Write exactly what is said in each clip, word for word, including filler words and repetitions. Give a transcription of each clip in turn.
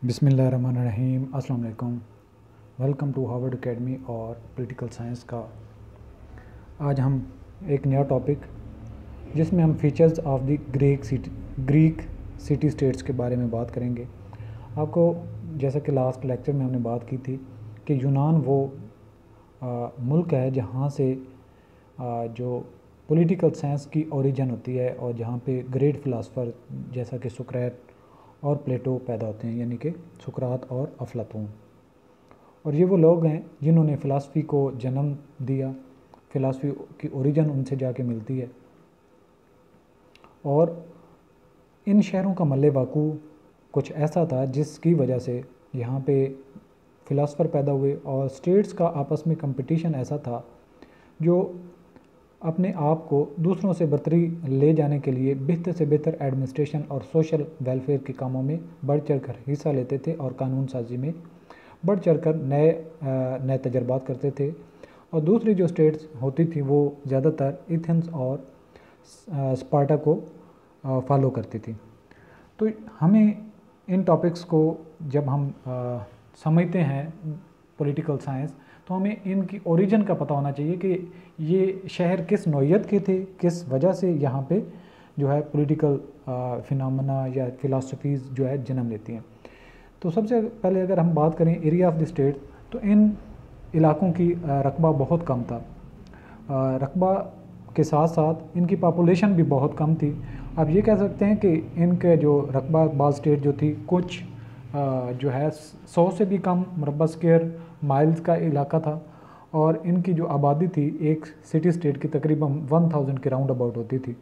बिस्मिल्लाहिर्रहमानिर्रहीम, अस्सलाम वालेकुम। वेलकम टू हार्वर्ड एकेडमी और पॉलिटिकल साइंस का आज हम एक नया टॉपिक जिसमें हम features of the Greek city Greek city states के बारे में बात करेंगे। आपको जैसा कि लास्ट लेक्चर में हमने बात की थी कि यूनान वो आ, मुल्क है जहाँ से आ, जो पॉलिटिकल साइंस की ओरिजिन होती है और जहाँ पे ग्रेट फ़िलासफ़र जैसा कि सुकरात और प्लेटो पैदा होते हैं, यानी कि सुकरात और अफलातून। और ये वो लोग हैं जिन्होंने फ़िलासफ़ी को जन्म दिया। फ़िलासफ़ी की ओरिजिन उनसे जाके मिलती है और इन शहरों का मल्ले वाकू कुछ ऐसा था जिसकी वजह से यहाँ पे फ़िलासफ़र पैदा हुए और स्टेट्स का आपस में कंपटीशन ऐसा था जो अपने आप को दूसरों से बरतरी ले जाने के लिए बेहतर से बेहतर एडमिनिस्ट्रेशन और सोशल वेलफेयर के कामों में बढ़ चढ़ कर हिस्सा लेते थे और कानून साजी में बढ़ चढ़ कर नए नए तजर्बात करते थे। और दूसरी जो स्टेट्स होती थी वो ज़्यादातर एथेंस और स्पार्टा को फॉलो करती थी। तो हमें इन टॉपिक्स को जब हम आ, समझते हैं पॉलिटिकल साइंस, तो हमें इनकी ओरिजिन का पता होना चाहिए कि ये शहर किस नौइयत के थे, किस वजह से यहाँ पे जो है पॉलिटिकल फिनोमेना या फ़िलासफ़ीज़ जो है जन्म लेती हैं। तो सबसे पहले अगर हम बात करें एरिया ऑफ द स्टेट, तो इन इलाकों की रकबा बहुत कम था। रकबा के साथ साथ इनकी पॉपुलेशन भी बहुत कम थी। आप ये कह सकते हैं कि इनके जो रकबा बाज़ स्टेट जो थी कुछ जो है सौ से भी कम मुरबा स्क्वायर माइल्स का इलाका था और इनकी जो आबादी थी एक सिटी स्टेट की तकरीबन वन थाउजेंड के राउंड अबाउट होती थी।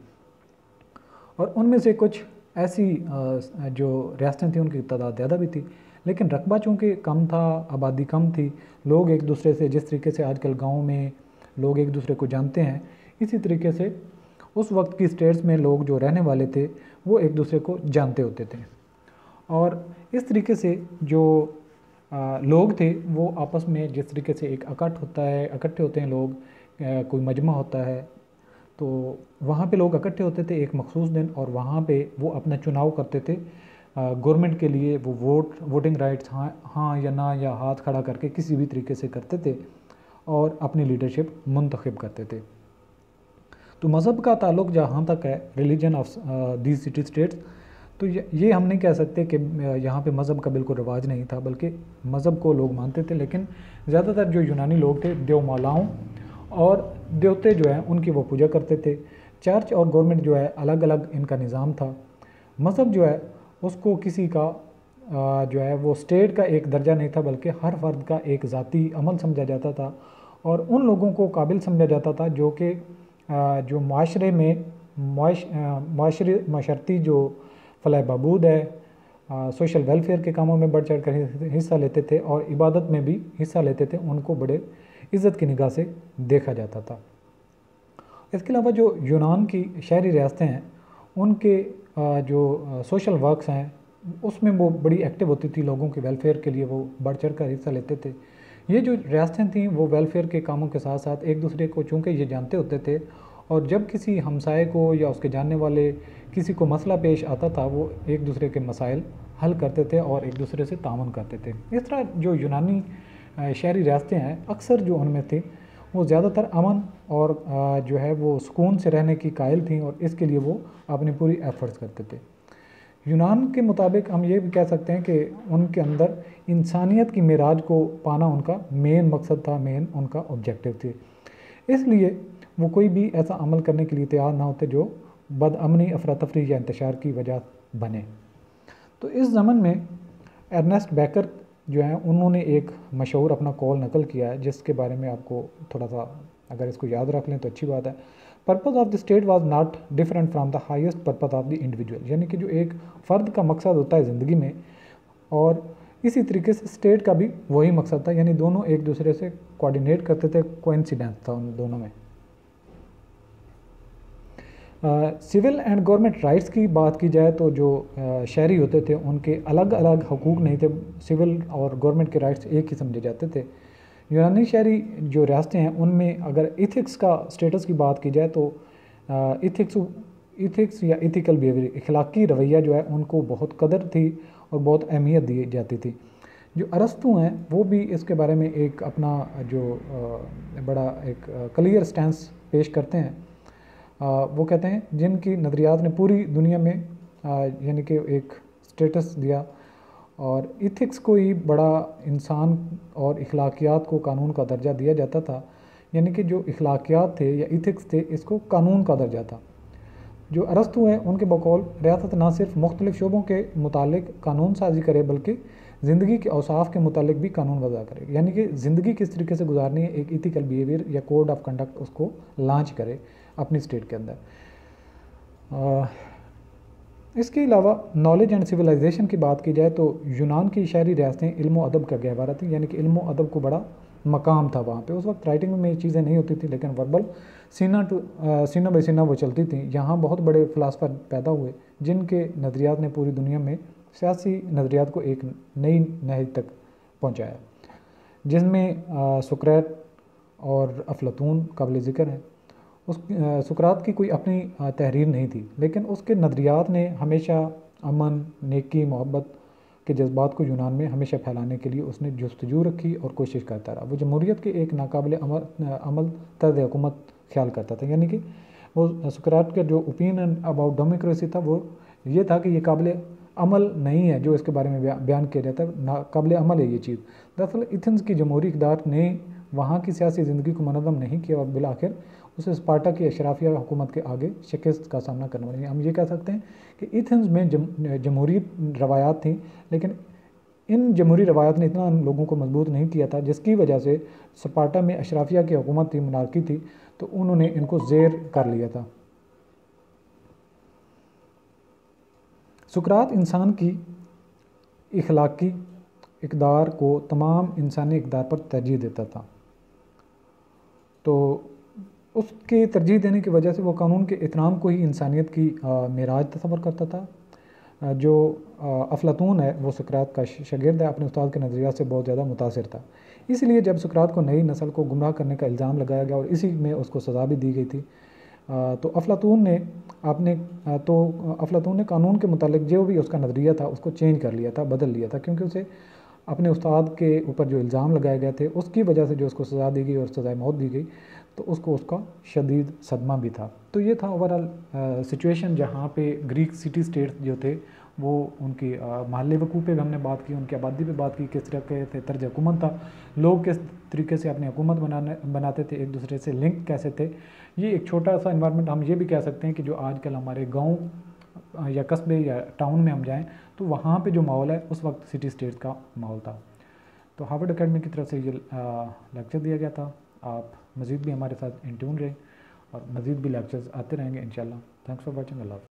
और उनमें से कुछ ऐसी जो रियासतें थी उनकी तादाद ज़्यादा भी थी, लेकिन रकबा चूँकि कम था, आबादी कम थी, लोग एक दूसरे से जिस तरीके से आजकल गाँव में लोग एक दूसरे को जानते हैं, इसी तरीके से उस वक्त की स्टेट्स में लोग जो रहने वाले थे वो एक दूसरे को जानते होते थे। और इस तरीके से जो आ, लोग थे वो आपस में जिस तरीके से एक इकट्ठ होता है इकट्ठे होते हैं लोग, आ, कोई मजमा होता है तो वहाँ पे लोग इकट्ठे होते थे एक मखसूस दिन और वहाँ पे वो अपना चुनाव करते थे गवर्नमेंट के लिए। वो वोट वोटिंग राइट्स हाँ हाँ या ना या हाथ खड़ा करके किसी भी तरीके से करते थे और अपनी लीडरशिप मुंतखब करते थे। तो मज़हब का ताल्लुक़ जहाँ तक है religion of these city states, तो ये हम नहीं कह सकते कि यहाँ पे मज़हब का बिल्कुल रिवाज नहीं था, बल्कि मज़हब को लोग मानते थे। लेकिन ज़्यादातर जो यूनानी लोग थे देव मालाओं और देवते जो हैं उनकी वो पूजा करते थे। चर्च और गवर्नमेंट जो है अलग अलग इनका निज़ाम था। मज़हब जो है उसको किसी का जो है वो स्टेट का एक दर्जा नहीं था, बल्कि हर फर्द का एक ज़ाती अमल समझा जाता था और उन लोगों को काबिल समझा जाता था जो कि जो माशरे में माशरे माशरती जो फलाह बहबूद है, सोशल वेलफेयर के कामों में बढ़ चढ़ कर हिस्सा लेते थे और इबादत में भी हिस्सा लेते थे, उनको बड़े इज़्ज़त की निगाह से देखा जाता था। इसके अलावा जो यूनान की शहरी रियासतें हैं उनके जो सोशल वर्क्स हैं उसमें वो बड़ी एक्टिव होती थी, लोगों के वेलफेयर के लिए वो बढ़ चढ़ कर हिस्सा लेते थे। ये जो रियासतें थीं वो वेलफेयर के कामों के साथ साथ एक दूसरे को चूँकि ये जानते होते थे और जब किसी हमसाये को या उसके जानने वाले किसी को मसला पेश आता था वो एक दूसरे के मसाइल हल करते थे और एक दूसरे से ताउन करते थे। इस तरह जो यूनानी शहरी रियासतें हैं अक्सर जो उनमें थी वो ज़्यादातर अमन और जो है वो सुकून से रहने की कायल थी और इसके लिए वो अपनी पूरी एफर्ट्स करते थे। यूनान के मुताबिक हम ये भी कह सकते हैं कि उनके अंदर इंसानियत की मेराज को पाना उनका मेन मकसद था, मेन उनका ऑब्जेक्टिव थी। इसलिए वो कोई भी ऐसा अमल करने के लिए तैयार ना होते जो बदअमनी, अफरा तफरी या इंतशार की वजह बने। तो इस ज़मन में अर्नेस्ट बेकर जो है उन्होंने एक मशहूर अपना कॉल नकल किया है जिसके बारे में आपको थोड़ा सा अगर इसको याद रख लें तो अच्छी बात है। Purpose of the state was not different from the highest purpose of the individual, यानी कि जो एक फ़र्द का मकसद होता है ज़िंदगी में और इसी तरीके से स्टेट का भी वही मकसद था, यानी दोनों एक दूसरे से कोऑर्डिनेट करते थे, कोइंसिडेंस था उन दोनों में। सिविल एंड गवर्नमेंट राइट्स की बात की जाए तो जो uh, शहरी होते थे उनके अलग अलग हकूक़ नहीं थे, सिविल और गवर्नमेंट के राइट्स एक ही समझे जाते थे। यूनानी शहरी जो रियासतें हैं उनमें अगर इथिक्स का स्टेटस की बात की जाए तो इथिक्स इथिक्स या इथिकल बिहेवियर, इखलाकी रवैया जो है उनको बहुत कदर थी और बहुत अहमियत दी जाती थी। जो अरस्तु हैं वो भी इसके बारे में एक अपना जो बड़ा एक क्लियर स्टैंस पेश करते हैं। वो कहते हैं जिनकी नज़रियात ने पूरी दुनिया में यानी कि एक स्टेटस दिया और इथिक्स को ही बड़ा इंसान और इखलाकियात को कानून का दर्जा दिया जाता था, यानी कि जो इखलाकियात थे या इथिक्स थे इसको कानून का दर्जा था। जो अरस्तु हैं उनके बकौल रियासत ना सिर्फ मुख्तलिफ शोबों के मुतालिक कानून साजी करे बल्कि ज़िंदगी के औसाफ के मुतालिक भी कानून वज़ा करे, यानी कि ज़िंदगी किस तरीके से गुजारनी है एक इथिकल बिहेवियर या कोड ऑफ कंडक्ट उसको लॉन्च करे अपनी स्टेट के अंदर। आ, इसके अलावा नॉलेज एंड सिविलाइजेशन की बात की जाए तो यूनान की शहरी रियासतें इल्म अदब का गहवारा थी, यानी कि इल्म अदब को बड़ा मकाम था वहाँ पे। उस वक्त राइटिंग में ये चीज़ें नहीं होती थी लेकिन वर्बल सीना टू सीना बाई सीना वो चलती थी। यहाँ बहुत बड़े फ़िलासफ़र पैदा हुए जिनके नज़रियात ने पूरी दुनिया में सियासी नज़रियात को एक नई नहज तक पहुँचाया, जिसमें सुकरात और अफलातून काबिल ज़िक्र हैं। उस सुकरात की कोई अपनी तहरीर नहीं थी लेकिन उसके नज़रियात ने हमेशा अमन, नेकी, मोहब्बत के जज्बात को यूनान में हमेशा फैलाने के लिए उसने जस्तजू रखी और कोशिश करता रहा। वो जमहूरियत के एक नाकाबिल अमल अमल तर्ज हुकूमत ख्याल करता था, यानी कि वो सुकरात का जो ओपिनियन अबाउट डेमोक्रेसी था वो ये था कि ये काबिल अमल नहीं है जो इसके बारे में बयान किया जाता है, नाकाबिल अमल है ये चीज़। दरअसल एथेंस की जमहूरी इक़दार ने वहाँ की सियासी ज़िंदगी को मनज़्ज़म नहीं किया और बिलाखिर उसे स्पार्टा की अशराफिया हुकूमत के आगे शिकस्त का सामना करना पड़ा। हम ये कह सकते हैं कि एथेंस में जम, जमहूरी रवायात थी लेकिन इन जमहूरी रवायात ने इतना लोगों को मजबूत नहीं किया था, जिसकी वजह से स्पार्टा में अशराफिया की हुकूमत थी, मोनार्की थी, तो उन्होंने इनको ज़ेर कर लिया था। सुकरात इंसान की इखलाकी इक़दार को तमाम इंसानी इक़दार पर तरजीह देता था, तो उसके तरजीह देने की वजह से वो कानून के एहतराम को ही इंसानियत की मेराज तस्वर करता था। जो अफलातून है वो सुकरात का शागिर्द है, अपने उस्ताद के नज़रिया से बहुत ज़्यादा मुतासिर था। इसलिए जब सुकरात को नई नस्ल को गुमराह करने का इल्ज़ाम लगाया गया और इसी में उसको सज़ा भी दी गई थी, तो अफलातून ने आपने तो अफलातून ने कानून के मुतालिक जो भी उसका नज़रिया था उसको चेंज कर लिया था, बदल लिया था, क्योंकि उसे अपने उस्ताद के ऊपर जो इल्ज़ाम लगाए गए थे उसकी वजह से जो उसको सज़ा दी गई और सज़ाए मौत दी गई तो उसको उसका शदीद सदमा भी था। तो ये था ओवरऑल सिचुएशन जहाँ पे ग्रीक सिटी स्टेट्स जो थे वो उनकी महल्ले वकूफ़ पे भी हमने बात की, उनकी आबादी पे बात की, किस तरह के थे तर्ज हुकूमत था, लोग किस तरीके से अपनी हुकूमत बनाने बनाते थे, एक दूसरे से लिंक कैसे थे। ये एक छोटा सा इन्वायरमेंट हम ये भी कह सकते हैं कि जो आजकल हमारे गाँव या कस्बे या टाउन में हम जाएँ तो वहाँ पे जो माहौल है उस वक्त सिटी स्टेट्स का माहौल था। तो हार्वर्ड एकेडमी की तरफ से ये लेक्चर दिया गया था। आप मज़ीद भी हमारे साथ इन ट्यून रहें और मज़ीद भी लेक्चर्स आते रहेंगे इंशाल्लाह। Thanks for watching. अल्लाह।